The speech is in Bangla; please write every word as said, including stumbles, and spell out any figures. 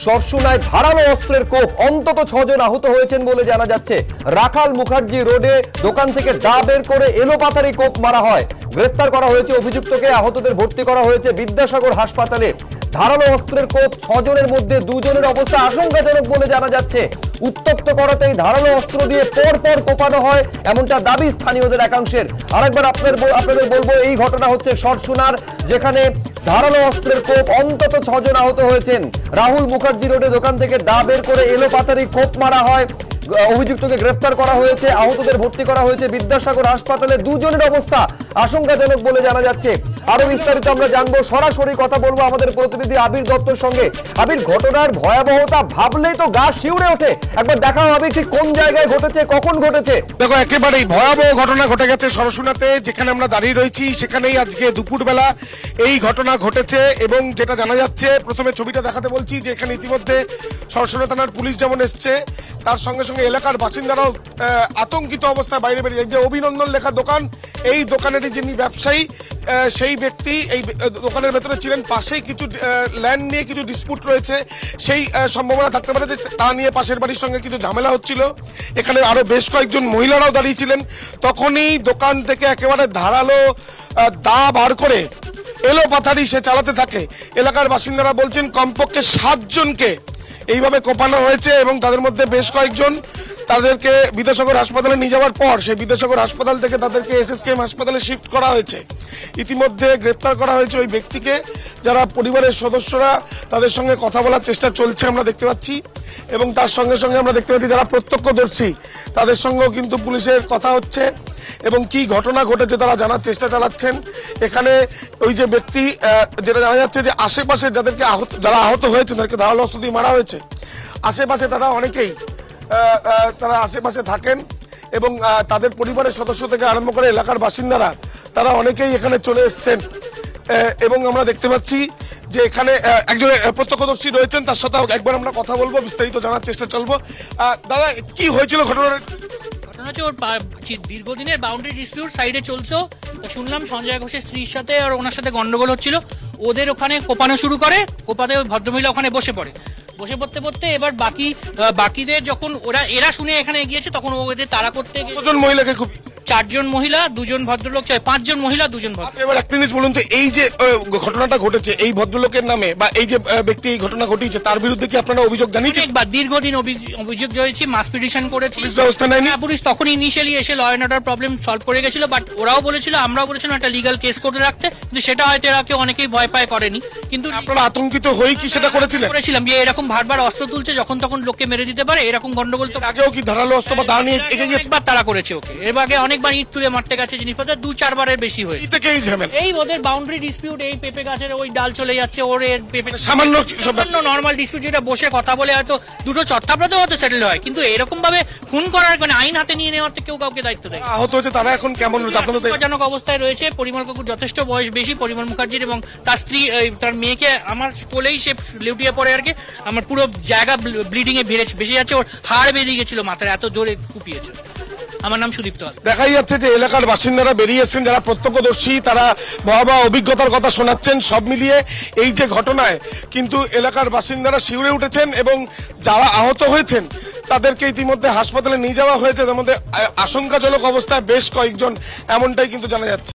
সরসুনায় ধারালো অস্ত্রের কোপ, অন্তত ছজন আহত হয়েছেন বলে জানা যাচ্ছে। রাখাল মুখার্জি রোডে দোকান থেকে দা বের করে এলোপাতাড়ি কোপ মারা হয়। গ্রেফতার করা হয়েছে অভিযুক্তকে, আহতদের ভর্তি করা হয়েছে বিদ্যাসাগর হাসপাতালে। ধারালো অস্ত্রের কোপ, ছজনের মধ্যে দুজনের অবস্থা আশঙ্কাজনক বলে জানা যাচ্ছে। উত্তপ্ত করাতেই ধারালো অস্ত্র দিয়ে পর পর কোপানো হয়, এমনটা দাবি স্থানীয়দের একাংশের। আরেকবার আপনাদের আপনাদের বলবো, এই ঘটনা হচ্ছে সরসুনার, যেখানে ধারালো অস্ত্রের কোপ, অন্তত ছজন আহত হয়েছেন। রাহুল মুখার্জি রোডে দোকান থেকে দা বের করে এলোপাতাড়ি কোপ মারা হয়। অভিযুক্তকে গ্রেফতার করা হয়েছে, আহতদের ভর্তি করা হয়েছে বিদ্যাসাগর হাসপাতালে। দুজনের অবস্থা আশঙ্কাজনক বলে জানা যাচ্ছে। আরো বিস্তারিত আমরা জানবো, সরাসরি কথা বলবো আমাদের প্রতিনিধি আবির দত্তর সঙ্গে। আবির, ঘটনার ভয়াবহতা ভাবলেই তো গা শিউরে ওঠে। একবার দেখাও আবির, ঠিক কোন জায়গায় ঘটেছে, কখন ঘটেছে? দেখো, একেবারেই ভয়াবহ ঘটনা ঘটে গেছে সরসুনাতে, যেখানে আমরা দাঁড়িয়ে রয়েছি সেখানেই আজকে দুপুরবেলা এই ঘটনা ঘটেছে। এবং যেটা জানা যাচ্ছে, প্রথমে ছবিটা দেখাতে বলছি, যে এখানে ইতিমধ্যে সরসুনা থানার পুলিশ যেমন এসছে, তার সঙ্গে সঙ্গে এলাকার বাসিন্দারাও আতঙ্কিত অবস্থায় বাইরে বেরিয়ে। যে অভিনন্দন লেখা দোকান, এই দোকানেরই যিনি ব্যবসায়ী, সেই ব্যক্তি এই দোকানের ভেতরে ছিলেন। পাশেই কিছু ল্যান্ড নিয়ে কিছু ডিসপুট রয়েছে, সেই সম্ভাবনা থাকতে পারে যে তা নিয়ে পাশের বাড়ির সঙ্গে কিছু ঝামেলা হচ্ছিল। এখানে আরো বেশ কয়েকজন মহিলারাও দাঁড়িয়েছিলেন। তখনই দোকান থেকে একেবারে ধারালো দা বার করে এলো পাথারি সে চালাতে থাকে। এলাকার বাসিন্দারা বলছেন কমপক্ষে সাতজনকে এইভাবে কোপানো হয়েছে এবং তাদের মধ্যে বেশ কয়েকজন, তাদেরকে বিদ্যাসাগর হাসপাতালে নিয়ে যাওয়ার পর সেই বিদ্যাসাগর হাসপাতাল থেকে তাদেরকে এসএসকেএম হাসপাতালে শিফট করা হয়েছে। ইতিমধ্যে গ্রেপ্তার করা হয়েছে ওই ব্যক্তিকে, যারা পরিবারের সদস্যরা, তাদের সঙ্গে কথা বলার চেষ্টা চলছে আমরা দেখতে পাচ্ছি। এবং তার সঙ্গে সঙ্গে আমরা দেখতে পাচ্ছি যারা প্রত্যক্ষদর্শী, তাদের সঙ্গেও কিন্তু পুলিশের কথা হচ্ছে এবং কি ঘটনা ঘটেছে তারা জানার চেষ্টা চালাচ্ছেন। এখানে ওই যে ব্যক্তি, যেটা জানা যাচ্ছে যে আশেপাশে যাদেরকে আহত যারা আহত হয়েছে তাদেরকে ধারালো অস্ত্র দিয়ে মারা হয়েছে। আশেপাশে তারা অনেকেই তারা আশেপাশে থাকেন এবং তাদের পরিবারের সদস্য থেকে আরম্ভ করে এলাকার বাসিন্দারা, তারা অনেকেই এখানে চলে এসছেন। এবং আমরা দেখতে পাচ্ছি যে এখানে একজন প্রত্যক্ষদর্শী রয়েছেন, তার সাথে একবার আমরা কথা বলবো, বিস্তারিত জানার চেষ্টা চলবো। দাদা, কি হয়েছিল ঘটনার? ঘটনা হচ্ছে ওর দীর্ঘদিনের বাউন্ডারি ডিসপিউট সাইডে চলছে। শুনলাম সঞ্জয় ঘোষের স্ত্রীর সাথে আর ওনার সাথে গন্ডগোল হচ্ছিল, ওদের ওখানে কোপানো শুরু করে। কোপাতে ভদ্রমহিলা ওখানে বসে পড়ে। বসে পড়তে পড়তে এবার বাকি বাকিদের যখন ওরা এরা শুনে এখানে এগিয়েছে, তখন ওদের তাড়া করতে কতজন মহিলাকে খুব চারজন মহিলা, দুজন ভদ্রলোক, পাঁচজন মহিলা, দুজন ভদ্রলোক। এবার একটা জিনিস বলুন তো, এই যে ঘটনাটা ঘটেছে এই ভদ্রলোকের নামে বা এই যে ব্যক্তি এই ঘটনা ঘটিয়েছে, তার বিরুদ্ধে কি আপনারা অভিযোগ জানিয়েছেন? একবার দীর্ঘদিন অভিযোগ জানিয়েছি, মাস পিটিশন করেছি। পুলিশ ব্যবস্থা নেয়নি? পুলিশ তখন ইনিশিয়ালি এসে law and order problem solve করে গেছিল, বাট ওরাও বলেছিল, আমরাও বলেছিলাম একটা লিগাল কেস করে রাখতে, কিন্তু সেটা হয়তো এরা কেউ অনেকেই ভয় পায় করেনি। কিন্তু আপনারা আতঙ্কিত হয়ে কি সেটা করেছিলেন? করেছিলাম যে এরকম বারবার অস্ত্র তুলছে, যখন তখন লোককে মেরে দিতে পারে, এরকম গন্ডগোল তো আগেও কি ধারালো অস্ত্র বা দা নিয়ে একবার তারা করেছে ওকে। এর আগে অনেকবার ইট তুলে মারতে গেছে জিনিসপত্র, দু চারবারের বেশি হয়েছে। এই ওদের বাউন্ডারি ডিসপিউট, এই পেঁপে গাছের ওই ডাল চলে যাচ্ছে, ওর এর পেঁপে সামান্য সামান্য নর্মাল ডিসপিউট, যেটা বসে কথা বলে হয়তো দুটো চট্টাপড়াতেও হয়তো সেটেল হয়, কিন্তু এরকম ভাবে খুন করার মানে আইন হাতে নিয়ে নেওয়ার কেউ কাউকে দায়িত্ব দেয়। আহত হয়েছে তারা এখন কেমন আশঙ্কাজনক অবস্থায় রয়েছে। পরিমল কাকুর যথেষ্ট বয়স বেশি, পরিমল মুখার্জির, এবং তার স্ত্রী, তার মেয়েকে আমার কোলেই সে লেউটিয়ে পড়ে আর কি। আমার পুরো জায়গা ব্লিডিং এ ভেড়ে বেশি যাচ্ছে, ওর হাড় বেরিয়ে গেছিল মাথায়, এত জোরে কুপিয়েছে। আমার নাম সুদীপ্ত। দেখাই যাচ্ছে যে এলাকার বাসিন্দারা বেরিয়ে এসেছেন, যারা প্রত্যক্ষদর্শী, তারা ভয়াবহ অভিজ্ঞতার কথা শোনাচ্ছেন। সব মিলিয়ে এই যে ঘটনায় কিন্তু এলাকার বাসিন্দারা শিউরে উঠেছেন এবং যারা আহত হয়েছেন তাদেরকে ইতিমধ্যে হাসপাতালে নিয়ে যাওয়া হয়েছে। তার মধ্যে আশঙ্কাজনক অবস্থায় বেশ কয়েকজন, এমনটাই কিন্তু জানা যাচ্ছে।